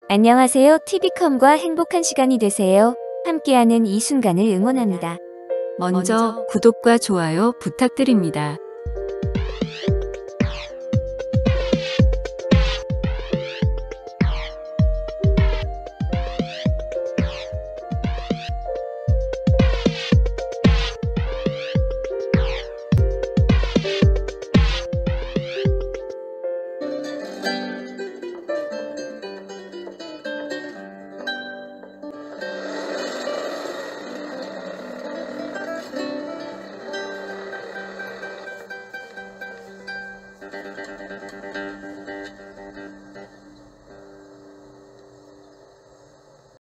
안녕하세요. TV컴과 행복한 시간이 되세요. 함께하는 이 순간을 응원합니다. 먼저 구독과 좋아요 부탁드립니다.